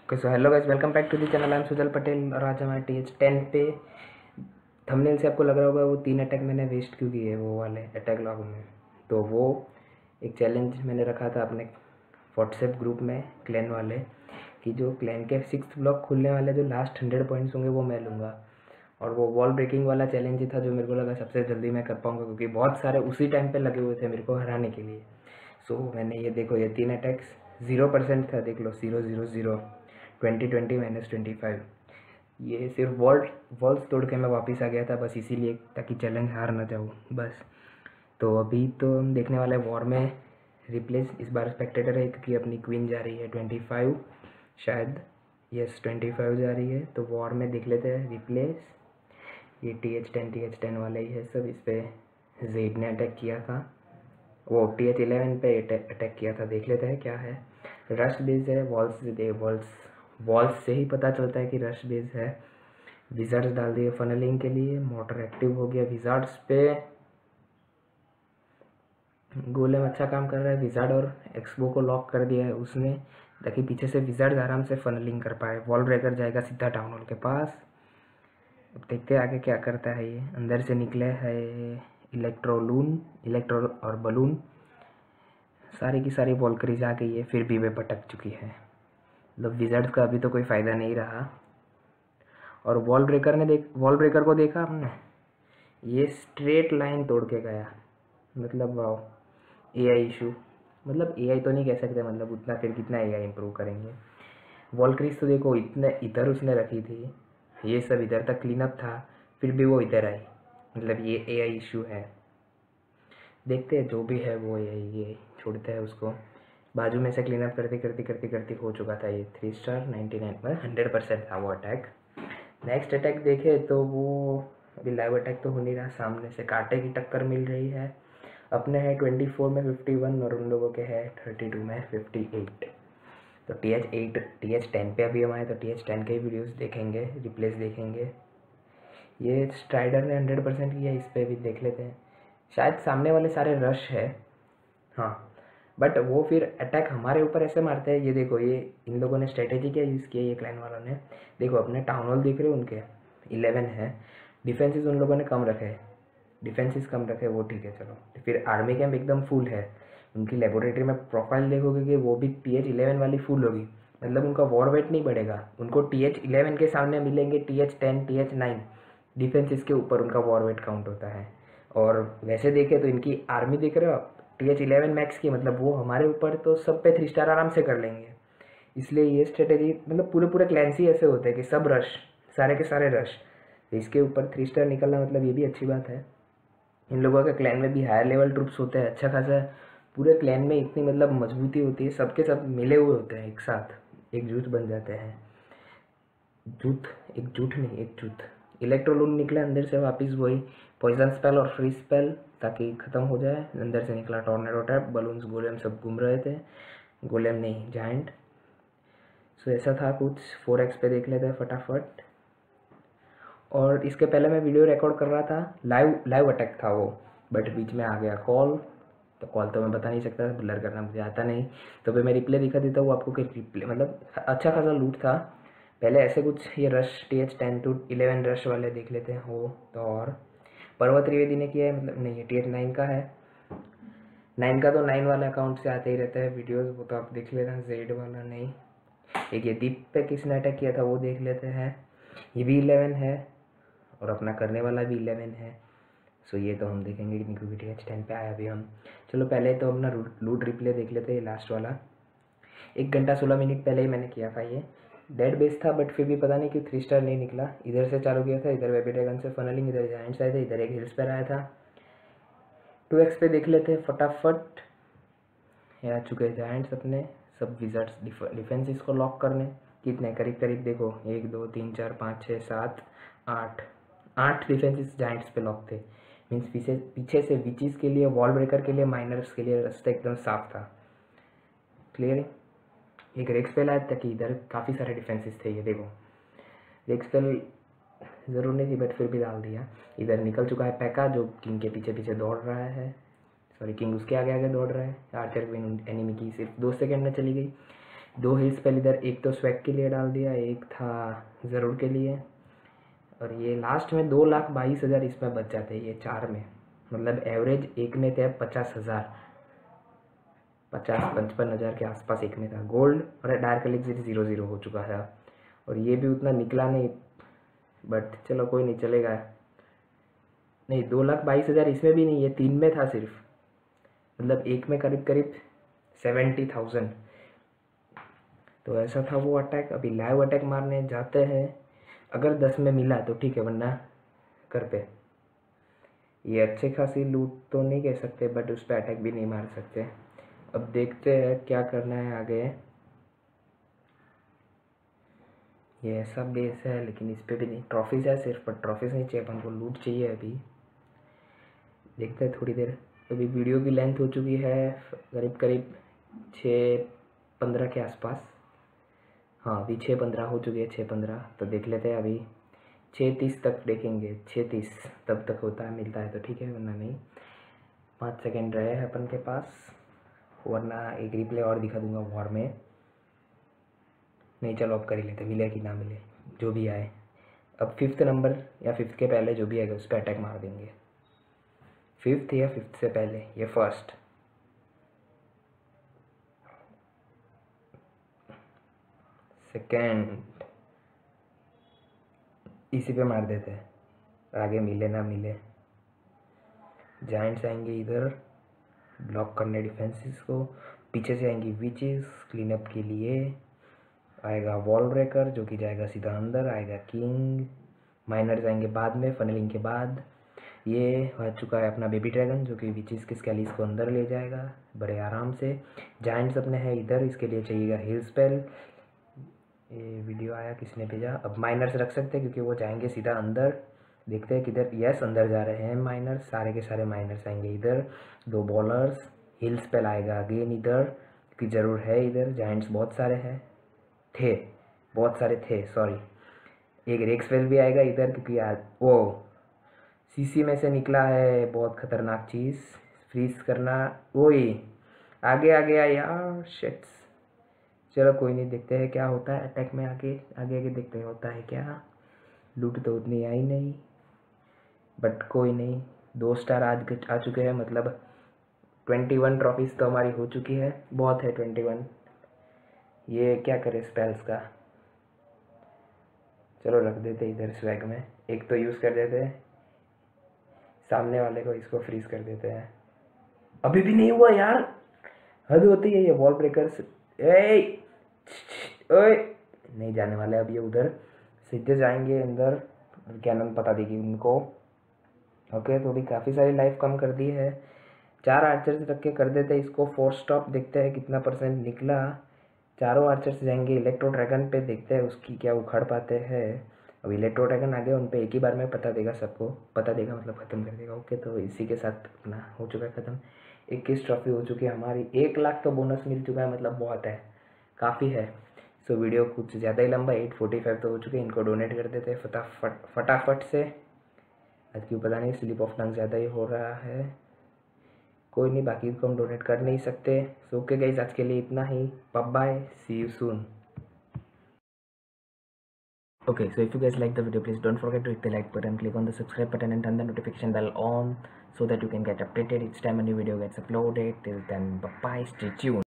Okay so hello guys, welcome back to the channel. I am Sujal Patel और आज हमारे TH10 पे थंबनेल से आपको लग रहा होगा वो 3 अटैक मैंने वेस्ट क्यों किए वो वाले अटैक लॉग में। तो वो एक चैलेंज मैंने रखा था अपने व्हाट्सएप ग्रुप में क्लैन वाले कि जो क्लैन के 6th ब्लॉक खुलने वाले जो लास्ट 100 पॉइंट्स होंगे वो मैं लूँगा। और वो वॉल ब्रेकिंग वाला चैलेंज ही था जो मेरे को लगा सबसे जल्दी मैं कर पाऊँगा, क्योंकि बहुत सारे उसी टाइम पे लगे हुए थे मेरे को हराने के लिए। सो मैंने ये देखो, ये 3 अटैक्स 0% था, देख लो 0 0 0 20 20 -25। ये सिर्फ वॉल्स तोड़ के मैं वापस आ गया था बस इसीलिए, ताकि चैलेंज हार ना जाऊँ बस। तो अभी तो हम देखने वाले वॉर में रिप्लेस, इस बार स्पेक्टेटर है क्योंकि अपनी क्वीन जा रही है 25 शायद, यस 25 जा रही है। तो वॉर में देख लेते हैं रिप्लेस। ये TH10 वाला ही है सब। इस पर जेड ने अटैक किया था, वो TH11 पे अटैक किया था। देख लेते हैं क्या है। रश बेस है, वॉल्स से ही पता चलता है कि रश बेस है। विजार्ड्स डाल दिए फनलिंग के लिए, मोटर एक्टिव हो गया विजार्ड्स पे। गोलेम अच्छा काम कर रहा है, विजार्ड और एक्सबो को लॉक कर दिया है उसने, ताकि पीछे से विजार्ड आराम से फनलिंग कर पाए। वॉल ब्रेकर जाएगा सीधा टाउन हॉल के पास। अब देखते हैं आगे क्या करता है। ये अंदर से निकले है इलेक्ट्रो और बलून, सारी की सारी वॉलकरीज आ गई है, फिर भी वे भटक चुकी है। मतलब विजार्ड्स का अभी तो कोई फ़ायदा नहीं रहा। और वॉल ब्रेकर को देखा आपने, ये स्ट्रेट लाइन तोड़ के गया। मतलब वाओ, AI इशू, मतलब AI तो नहीं कह सकते, मतलब उतना फिर कितना AI इम्प्रूव करेंगे। वॉलकरीज तो देखो इतने इधर उसने रखी थी, ये सब इधर तक क्लीनअप था, फिर भी वो इधर आई। मतलब ये AI इशू है। देखते हैं जो भी है वो ये छोड़ते हैं उसको। बाजू में से क्लीनअप करते हो चुका था ये 3 स्टार 99 पर 100% था वो अटैक। नेक्स्ट अटैक देखे तो वो अभी लाइव अटैक तो हो नहीं रहा, सामने से कांटे की टक्कर मिल रही है। अपने है 24 में 51 और उन लोगों के है 32 में 58। तो TH10 पे अभी हम आए तो TH10 के ही वीडियोस देखेंगे, रिप्लेस देखेंगे। ये स्ट्राइडर ने 100% किया, इस पर भी देख लेते हैं। शायद सामने वाले सारे रश है, हाँ, बट वो फिर अटैक हमारे ऊपर ऐसे मारते हैं। ये देखो, ये इन लोगों ने स्ट्रेटेजी क्या यूज़ किया, ये क्लैन वालों ने। देखो अपने टाउन हॉल दिख रहे हो उनके 11 है, डिफेंसेस उन लोगों ने कम रखे, डिफेंसेस कम रखे वो ठीक है चलो। फिर आर्मी कैंप एकदम फुल है, उनकी लेबोरेटरी में प्रोफाइल देखोगे कि वो भी TH11 वाली फुल होगी। मतलब उनका वॉर वेट नहीं बढ़ेगा, उनको TH11 के सामने मिलेंगे TH10 TH9, डिफेंस इसके ऊपर उनका वॉर वेट काउंट होता है। और वैसे देखें तो इनकी आर्मी देख रहे हो आप, TH11 मैक्स की, मतलब वो हमारे ऊपर तो सब पे 3 स्टार आराम से कर लेंगे। इसलिए ये स्ट्रेटेजी, मतलब पूरे पूरे क्लैंस ही ऐसे होते हैं कि सब रश, सारे के सारे रश। इसके ऊपर 3 स्टार निकलना मतलब ये भी अच्छी बात है। इन लोगों के क्लैन में भी हायर लेवल ट्रूप्स होते हैं, अच्छा खासा पूरे क्लैन में इतनी मतलब मजबूती होती है, सबके सब मिले हुए होते हैं, एक साथ एकजुट बन जाते हैं। एकजुट नहीं, एकजुट। इलेक्ट्रोलून निकला अंदर से वापस वही पॉइजन स्पेल और फ्री स्पेल, ताकि ख़त्म हो जाए। अंदर से निकला टॉर्नेडो टैप, बलून्स गोलेम सब घूम रहे थे, गोलेम नहीं जायंट। सो ऐसा था कुछ। 4x पे देख लेते हैं फटाफट। और इसके पहले मैं वीडियो रिकॉर्ड कर रहा था, लाइव अटैक था वो, बट बीच में आ गया कॉल। तो कॉल तो मैं बता नहीं सकता, ब्लर करना मुझे आता नहीं। तो फिर मैं रिप्ले दिखा देता हूँ आपको कि रिप्ले मतलब अच्छा खासा लूट था पहले ऐसे कुछ। ये रश TH10 to 11 रश वाले देख लेते हैं हो तो। और पर्वत त्रिवेदी ने किया है, मतलब नहीं ये TH9 का है। 9 का तो 9 वाला अकाउंट से आते ही रहता है वीडियोस, वो तो आप देख लेना। जेड वाला नहीं, एक ये दीप पे किसने अटैक किया था वो देख लेते हैं। ये भी 11 है और अपना करने वाला भी 11 है। सो ये तो हम देखेंगे कि क्योंकि TH10 पे आया अभी हम। चलो पहले तो अपना लूट रिप्ले देख लेते हैं, लास्ट वाला 1 घंटा 16 मिनट पहले ही मैंने किया था। ये डेड बेस था, बट फिर भी पता नहीं क्यों 3 स्टार नहीं निकला। इधर से चालू किया था, इधर बेबी ड्रैगन से फनलिंग, इधर जाइंट्स आए थे, इधर एक हिल्स पर आया था। 2x पे देख लेते हैं फटाफट। ये आ चुके हैं जाइंट्स अपने सब विजर्ड्स डिफेंस इसको लॉक करने। कितने करीब करीब देखो, 1 2 3 4 5 6 7 8 डिफेंसेस जाइंट्स पे लॉक थे। मीन्स पीछे से विचीज के लिए, वॉल ब्रेकर के लिए, माइनर्स के लिए रास्ता एकदम साफ था। क्लियर है। एक रेक्स पेल आया था कि इधर काफ़ी सारे डिफेंसेस थे, ये देखो रेक्स पेल ज़रूर नहीं थी बट फिर भी डाल दिया। इधर निकल चुका है पैका जो किंग के पीछे पीछे दौड़ रहा है, सॉरी किंग उसके आगे आगे दौड़ रहा है। आर्चर क्वीन एनिमी की सिर्फ 2 सेकंड में चली गई। 2 हिल्स पहले इधर, एक तो स्वैग के लिए डाल दिया, एक था ज़रूर के लिए, और ये लास्ट में 2,22,000 इसमें बच जाते हैं ये 4 में। मतलब एवरेज एक में थे 50,000, 50-55,000 के आसपास एक में था गोल्ड, और डार्क एलिक्सिर 0-0 हो चुका है। और ये भी उतना निकला नहीं, बट चलो कोई नहीं, चलेगा। नहीं, 2,22,000 इसमें भी नहीं, ये 3 में था सिर्फ, मतलब एक में करीब करीब 70,000। तो ऐसा था वो अटैक। अभी लाइव अटैक मारने जाते हैं, अगर 10 में मिला तो ठीक है, वरना कर पे। ये अच्छे खासी लूट तो नहीं कह सकते, बट उस पर अटैक भी नहीं मार सकते। अब देखते हैं क्या करना है आगे। ये ऐसा बेस है, लेकिन इस पर भी नहीं, ट्रॉफीज है सिर्फ, पर ट्रॉफीज नहीं चाहिए अपन को, लूट चाहिए। अभी देखते हैं थोड़ी देर। अभी वीडियो की लेंथ हो चुकी है करीब करीब 6:15 के आसपास। हाँ, अभी 6:15 हो चुकी है, 6:15। तो देख लेते हैं अभी 6:30 तक देखेंगे, 6:30 तब तक होता है, मिलता है तो ठीक है, वरना नहीं। 5 सेकेंड रहे हैं अपन के पास, वरना एक रिप्ले और दिखा दूंगा वॉर में। नहीं, चलो अब कर ही लेते, मिले कि ना मिले, जो भी आए। अब 5th नंबर या 5th के पहले जो भी आएगा उस पर अटैक मार देंगे। 5th या 5th से पहले, ये फर्स्ट, सेकेंड, इसी पे मार देते हैं, आगे मिले ना मिले। जायंट्स आएंगे इधर ब्लॉक करने डिफेंसेस को, पीछे से आएंगी विचेस क्लीन अप के लिए, आएगा वॉल ब्रेकर जो कि जाएगा सीधा अंदर, आएगा किंग, माइनर्स आएंगे बाद में, फनलिंग के बाद। ये आ चुका है अपना बेबी ड्रैगन जो कि विचेस के स्केलीज को अंदर ले जाएगा बड़े आराम से। जायंट्स अपने हैं इधर, इसके लिए चाहिएगा हिल स्पेल। ये वीडियो आया, किसने भेजा? अब माइनर्स रख सकते हैं क्योंकि वो जाएंगे सीधा अंदर। देखते हैं किधर, यस अंदर जा रहे हैं माइनर्स, सारे के सारे माइनर्स आएंगे इधर। 2 बॉलर्स, हिल स्पेल आएगा अगेन इधर क्योंकि ज़रूर है इधर। जायंट्स बहुत सारे हैं, थे बहुत सारे थे, सॉरी। एक रेक स्पेल भी आएगा इधर क्योंकि आज वो सीसी में से निकला है बहुत खतरनाक चीज़, फ्रीज करना। वही आगे आ गया यार, शिट्स। चलो कोई नहीं, देखते हैं क्या होता है अटैक में, आगे आगे आगे देखते हैं होता है क्या। लूट तो उतनी आई नहीं, बट कोई नहीं। 2 स्टार आज आ चुके हैं, मतलब 21 ट्रॉफीज तो हमारी हो चुकी है, बहुत है 21। ये क्या करे स्पेल्स का, चलो रख देते इधर स्वैग में। एक तो यूज़ कर देते हैं, सामने वाले को इसको फ्रीज कर देते हैं। अभी भी नहीं हुआ यार, हद होती है ये वॉल ब्रेकर्स। ओए नहीं जाने वाले अब ये, उधर सीधे जाएंगे अंदर, कैनन पता देगी उनको। ओके, तो अभी काफ़ी सारी लाइफ कम कर दी है, 4 आर्चर्स रख के कर देते हैं इसको 4 स्टॉप। देखते हैं कितना परसेंट निकला। चारों आर्चर्स जाएंगे इलेक्ट्रो ड्रैगन पे, देखते हैं उसकी क्या उखाड़ पाते हैं। अब इलेक्ट्रो ड्रैगन आ गया, उन पे एक ही बार में पता देगा, सबको पता देगा, मतलब ख़त्म कर देगा। ओके, तो इसी के साथ अपना हो चुका है ख़त्म। 21 ट्रॉफी हो चुकी है हमारी, 1 लाख तो बोनस मिल चुका है, मतलब बहुत है, काफ़ी है। सो वीडियो कुछ ज़्यादा ही लंबा, 8:45 तो हो चुके हैं, इनको डोनेट कर देते हैं फटाफट से। आज क्यों पता नहीं, स्लिप ऑफ टंग ज़्यादा ही हो रहा है, कोई नहीं, बाकी को हम डोनेट कर नहीं सकते। सो ओके गाइस, आज के लिए इतना ही, bye, see you soon. Okay, so if you guys like the video, please don't forget to hit the like button, click on the subscribe button and turn the notification bell on so that you can get updated each time a new video gets uploaded. Till then, bye bye, stay tuned.